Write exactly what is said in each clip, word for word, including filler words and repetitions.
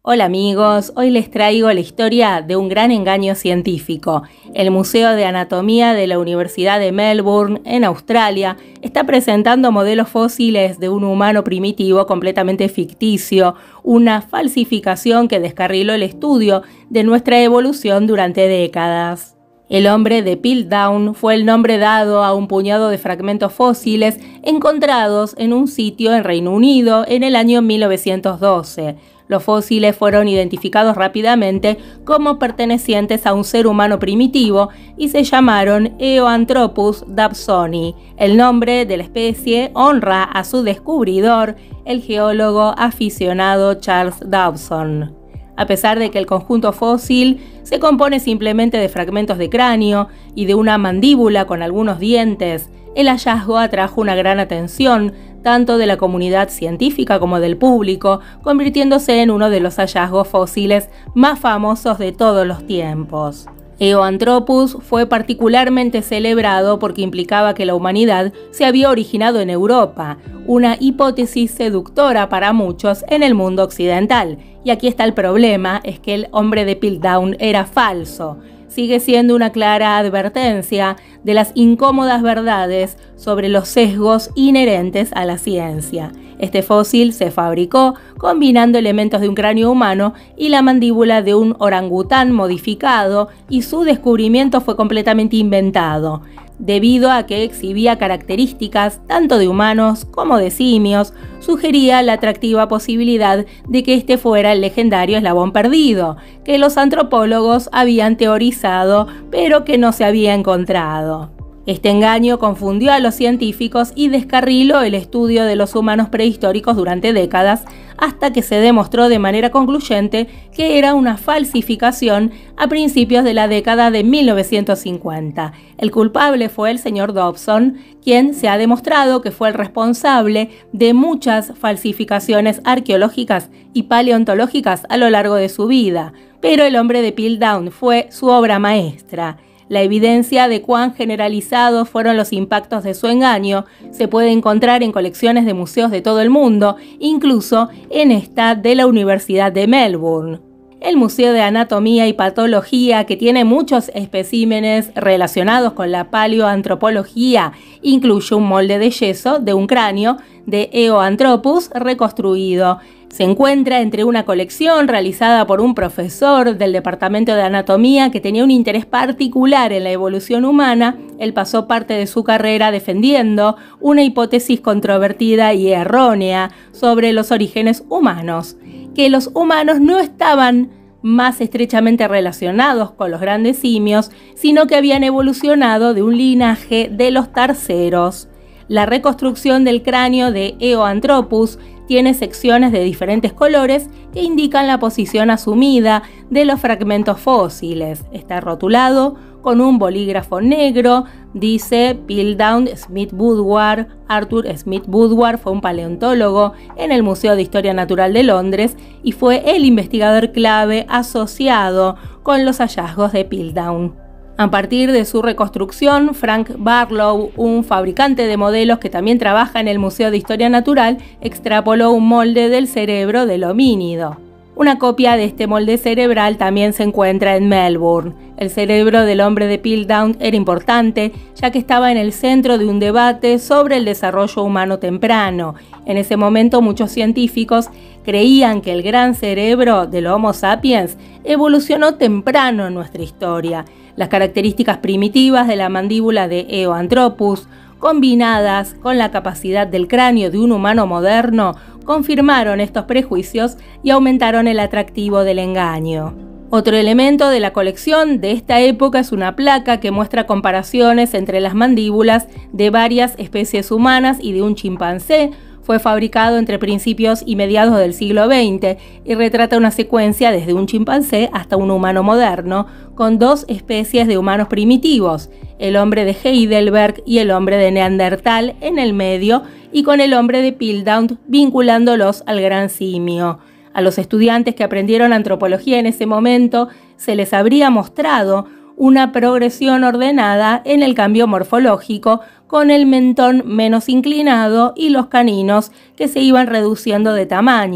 Hola amigos, hoy les traigo la historia de un gran engaño científico. El Museo de Anatomía de la Universidad de Melbourne, en Australia, está presentando modelos fósiles de un humano primitivo completamente ficticio, una falsificación que descarriló el estudio de nuestra evolución durante décadas. El hombre de Piltdown fue el nombre dado a un puñado de fragmentos fósiles encontrados en un sitio en Reino Unido en el año mil novecientos doce. Los fósiles fueron identificados rápidamente como pertenecientes a un ser humano primitivo y se llamaron Eoanthropus dawsoni. El nombre de la especie honra a su descubridor, el geólogo aficionado Charles Dawson. A pesar de que el conjunto fósil se compone simplemente de fragmentos de cráneo y de una mandíbula con algunos dientes, el hallazgo atrajo una gran atención, tanto de la comunidad científica como del público, convirtiéndose en uno de los hallazgos fósiles más famosos de todos los tiempos. Eoanthropus fue particularmente celebrado porque implicaba que la humanidad se había originado en Europa, una hipótesis seductora para muchos en el mundo occidental. Y aquí está el problema, es que el hombre de Piltdown era falso. Sigue siendo una clara advertencia de las incómodas verdades sobre los sesgos inherentes a la ciencia. Este fósil se fabricó combinando elementos de un cráneo humano y la mandíbula de un orangután modificado, y su descubrimiento fue completamente inventado, debido a que exhibía características tanto de humanos como de simios. Sugería la atractiva posibilidad de que este fuera el legendario eslabón perdido, que los antropólogos habían teorizado pero que no se había encontrado. Este engaño confundió a los científicos y descarriló el estudio de los humanos prehistóricos durante décadas, hasta que se demostró de manera concluyente que era una falsificación a principios de la década de mil novecientos cincuenta. El culpable fue el señor Dawson, quien se ha demostrado que fue el responsable de muchas falsificaciones arqueológicas y paleontológicas a lo largo de su vida, pero el hombre de Piltdown fue su obra maestra. La evidencia de cuán generalizados fueron los impactos de su engaño se puede encontrar en colecciones de museos de todo el mundo, incluso en esta de la Universidad de Melbourne. El Museo de Anatomía y Patología, que tiene muchos especímenes relacionados con la paleoantropología, incluye un molde de yeso de un cráneo de Eoanthropus reconstruido. Se encuentra entre una colección realizada por un profesor del Departamento de Anatomía que tenía un interés particular en la evolución humana. Él pasó parte de su carrera defendiendo una hipótesis controvertida y errónea sobre los orígenes humanos, que los humanos no estaban más estrechamente relacionados con los grandes simios, sino que habían evolucionado de un linaje de los terceros. La reconstrucción del cráneo de Eoanthropus tiene secciones de diferentes colores que indican la posición asumida de los fragmentos fósiles. Está rotulado con un bolígrafo negro, dice Piltdown Smith Woodward. Arthur Smith Woodward fue un paleontólogo en el Museo de Historia Natural de Londres y fue el investigador clave asociado con los hallazgos de Piltdown. A partir de su reconstrucción, Frank Barlow, un fabricante de modelos que también trabaja en el Museo de Historia Natural, extrapoló un molde del cerebro del homínido. Una copia de este molde cerebral también se encuentra en Melbourne. El cerebro del hombre de Piltdown era importante, ya que estaba en el centro de un debate sobre el desarrollo humano temprano. En ese momento, muchos científicos creían que el gran cerebro del Homo sapiens evolucionó temprano en nuestra historia. Las características primitivas de la mandíbula de Eoanthropus, combinadas con la capacidad del cráneo de un humano moderno, confirmaron estos prejuicios y aumentaron el atractivo del engaño. Otro elemento de la colección de esta época es una placa que muestra comparaciones entre las mandíbulas de varias especies humanas y de un chimpancé. Fue fabricado entre principios y mediados del siglo veinte y retrata una secuencia desde un chimpancé hasta un humano moderno, con dos especies de humanos primitivos, el hombre de Heidelberg y el hombre de Neandertal en el medio, y con el hombre de Piltdown vinculándolos al gran simio. A los estudiantes que aprendieron antropología en ese momento se les habría mostrado una progresión ordenada en el cambio morfológico, con el mentón menos inclinado y los caninos que se iban reduciendo de tamaño.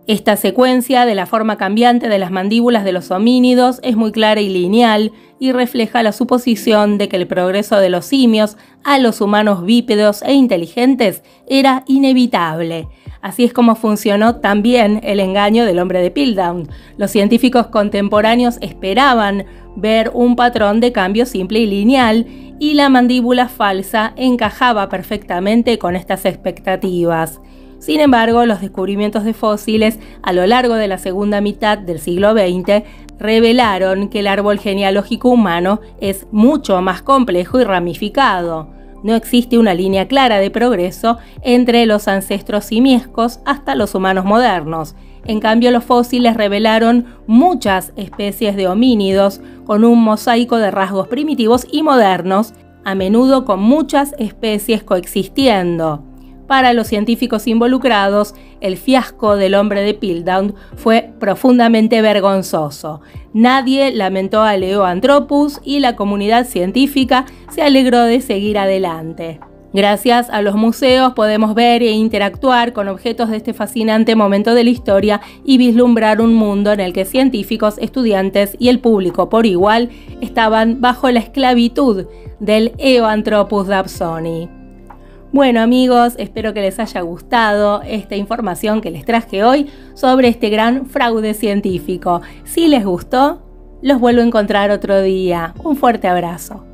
Esta secuencia de la forma cambiante de las mandíbulas de los homínidos es muy clara y lineal y refleja la suposición de que el progreso de los simios a los humanos bípedos e inteligentes era inevitable. Así es como funcionó también el engaño del hombre de Piltdown. Los científicos contemporáneos esperaban ver un patrón de cambio simple y lineal, y la mandíbula falsa encajaba perfectamente con estas expectativas. Sin embargo, los descubrimientos de fósiles a lo largo de la segunda mitad del siglo veinte revelaron que el árbol genealógico humano es mucho más complejo y ramificado. No existe una línea clara de progreso entre los ancestros simiescos hasta los humanos modernos. En cambio, los fósiles revelaron muchas especies de homínidos con un mosaico de rasgos primitivos y modernos, a menudo con muchas especies coexistiendo. Para los científicos involucrados, el fiasco del hombre de Piltdown fue profundamente vergonzoso. Nadie lamentó a Leo-Anthropus y la comunidad científica se alegró de seguir adelante. Gracias a los museos podemos ver e interactuar con objetos de este fascinante momento de la historia y vislumbrar un mundo en el que científicos, estudiantes y el público por igual estaban bajo la esclavitud del Eoanthropus dawsoni. Bueno amigos, espero que les haya gustado esta información que les traje hoy sobre este gran fraude científico. Si les gustó, los vuelvo a encontrar otro día. Un fuerte abrazo.